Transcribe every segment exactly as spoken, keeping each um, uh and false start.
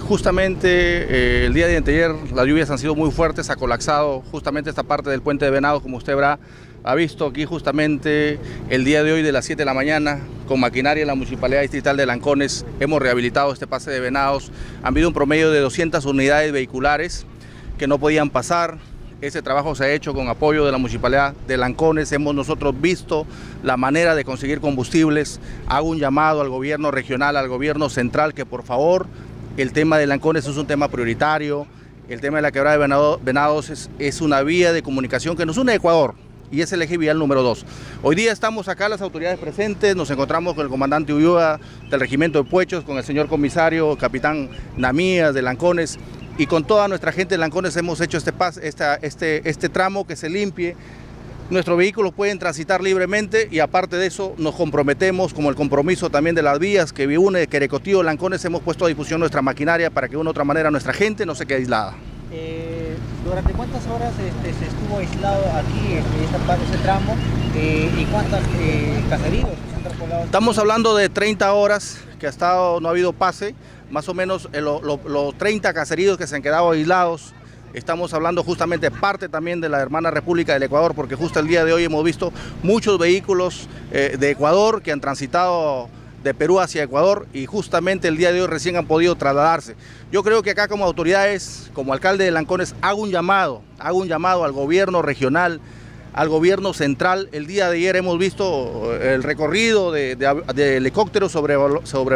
justamente eh, el día de anteayer las lluvias han sido muy fuertes, ha colapsado justamente esta parte del puente de Venados, como usted habrá ha visto aquí justamente el día de hoy de las siete de la mañana, con maquinaria en la Municipalidad Distrital de Lancones, hemos rehabilitado este pase de Venados. Han habido un promedio de doscientas unidades vehiculares que no podían pasar. Ese trabajo se ha hecho con apoyo de la Municipalidad de Lancones. Hemos nosotros visto la manera de conseguir combustibles. Hago un llamado al gobierno regional, al gobierno central, que por favor, el tema de Lancones es un tema prioritario. El tema de la quebrada de Venados es, es una vía de comunicación que nos une a Ecuador y es el eje vial número dos. Hoy día estamos acá, las autoridades presentes, nos encontramos con el comandante Ulloa del Regimiento de Puechos, con el señor comisario, capitán Namías de Lancones, y con toda nuestra gente de Lancones hemos hecho este, pas, esta, este, este tramo que se limpie. Nuestros vehículos pueden transitar libremente y aparte de eso nos comprometemos, como el compromiso también de las vías que une Querecotío, Lancones, hemos puesto a disposición nuestra maquinaria para que de una u otra manera nuestra gente no se quede aislada. Eh, ¿Durante cuántas horas este, se estuvo aislado aquí este, esta parte, este tramo eh, y cuántos eh, caseríos se han trasladado? Estamos hablando de treinta horas que ha estado, no ha habido pase, más o menos eh, los lo, lo treinta caseríos que se han quedado aislados. Estamos hablando justamente parte también de la hermana República del Ecuador, porque justo el día de hoy hemos visto muchos vehículos eh, de Ecuador que han transitado de Perú hacia Ecuador y justamente el día de hoy recién han podido trasladarse. Yo creo que acá como autoridades, como alcalde de Lancones, hago un llamado, hago un llamado al gobierno regional, al gobierno central. El día de ayer hemos visto el recorrido de, de, de helicópteros sobre, sobre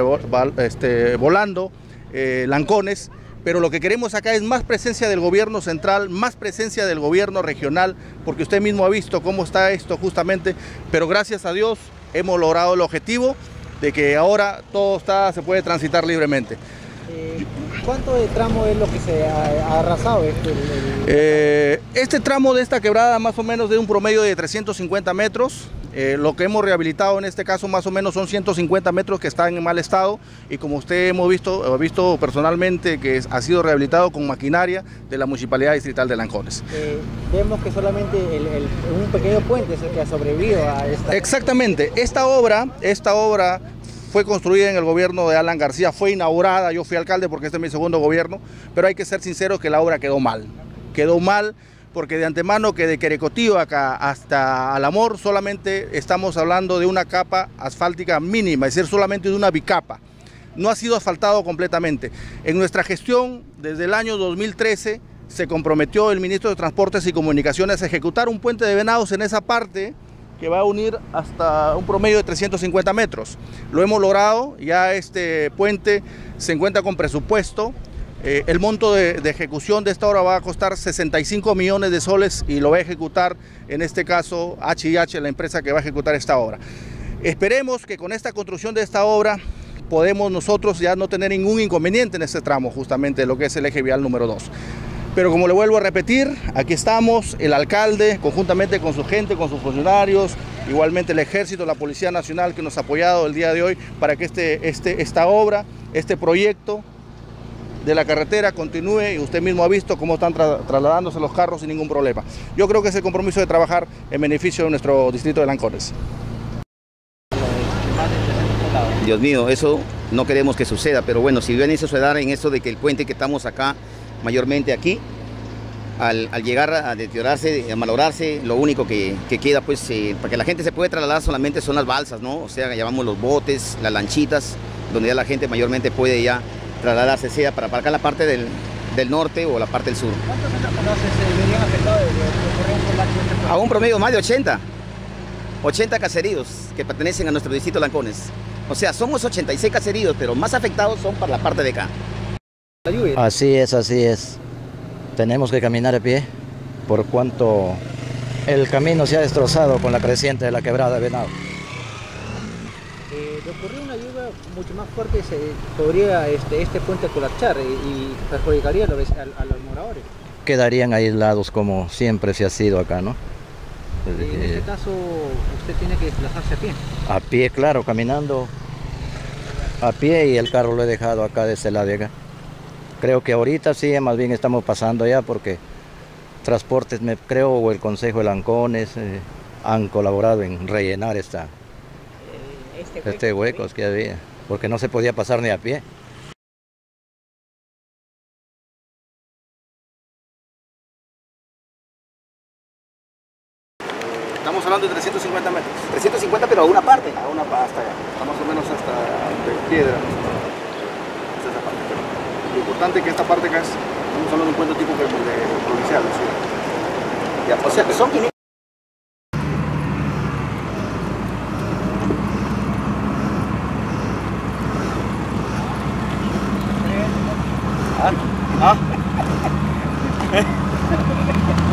este, volando eh, Lancones. Pero lo que queremos acá es más presencia del gobierno central, más presencia del gobierno regional, porque usted mismo ha visto cómo está esto justamente, pero gracias a Dios hemos logrado el objetivo de que ahora todo está, se puede transitar libremente. Eh, ¿Cuánto de tramo es lo que se ha, ha arrasado? Este, el, el... Eh, este tramo de esta quebrada más o menos de un promedio de trescientos cincuenta metros. Eh, lo que hemos rehabilitado en este caso más o menos son ciento cincuenta metros que están en mal estado y como usted hemos visto, ha visto personalmente que ha sido rehabilitado con maquinaria de la Municipalidad Distrital de Lancones. Eh, vemos que solamente el, el, un pequeño puente es el que ha sobrevivido a esta... Exactamente, esta obra, esta obra fue construida en el gobierno de Alan García, fue inaugurada, yo fui alcalde porque este es mi segundo gobierno, pero hay que ser sinceros que la obra quedó mal, quedó mal. Porque de antemano que de Querecotío acá hasta Alamor solamente estamos hablando de una capa asfáltica mínima, es decir, solamente de una bicapa. No ha sido asfaltado completamente. En nuestra gestión, desde el año dos mil trece, se comprometió el ministro de Transportes y Comunicaciones a ejecutar un puente de Venados en esa parte que va a unir hasta un promedio de trescientos cincuenta metros. Lo hemos logrado, ya este puente se encuentra con presupuesto. Eh, el monto de, de ejecución de esta obra va a costar sesenta y cinco millones de soles y lo va a ejecutar, en este caso, H y H, la empresa que va a ejecutar esta obra. Esperemos que con esta construcción de esta obra podemos nosotros ya no tener ningún inconveniente en este tramo, justamente lo que es el eje vial número dos. Pero como le vuelvo a repetir, aquí estamos, el alcalde, conjuntamente con su gente, con sus funcionarios, igualmente el Ejército, la Policía Nacional que nos ha apoyado el día de hoy para que este, este, esta obra, este proyecto de la carretera continúe y usted mismo ha visto cómo están tra trasladándose los carros sin ningún problema. Yo creo que es el compromiso de trabajar en beneficio de nuestro distrito de Lancones. Dios mío, eso no queremos que suceda, pero bueno, si viene a suceder en eso de que el puente que estamos acá, mayormente aquí, al, al llegar a deteriorarse, a malograrse, lo único que, que queda, pues, eh, para que la gente se pueda trasladar solamente son las balsas, ¿no? O sea, llamamos los botes, las lanchitas, donde ya la gente mayormente puede ya trasladarse, sea para acá la parte del, del norte o la parte del sur. ¿Cuántos entrepreneurs se verían afectados de, de, de correr por la accidente? A un promedio más de ochenta, ochenta caseríos que pertenecen a nuestro distrito de Lancones. O sea, somos ochenta y seis caseríos, pero más afectados son para la parte de acá. La lluvia. Así es, así es. Tenemos que caminar a pie, por cuanto el camino se ha destrozado con la creciente de la quebrada de Venado. Eh, de ocurrir una lluvia mucho más fuerte, se podría este, este puente colapsar y, y perjudicaría a los, a, a los moradores. Quedarían aislados como siempre se ha sido acá, ¿no? En este caso, usted tiene que desplazarse a pie. A pie, claro, caminando a pie y el carro lo he dejado acá de este lado de acá. Creo que ahorita sí, más bien estamos pasando ya porque Transportes, me creo, o el Consejo de Lancones eh, han colaborado en rellenar esta, Eh, este hueco, este huecos que había, porque no se podía pasar ni a pie. Estamos hablando de trescientos cincuenta metros. trescientos cincuenta, pero a una parte. A una hasta allá, a más o menos hasta de piedra. Hasta esa parte. Pero lo importante es que esta parte acá es, estamos hablando de un puente tipo de, de provincial. ¿Sí? Ya, o sea, son quinientos. ¿Ah? ¿Ah?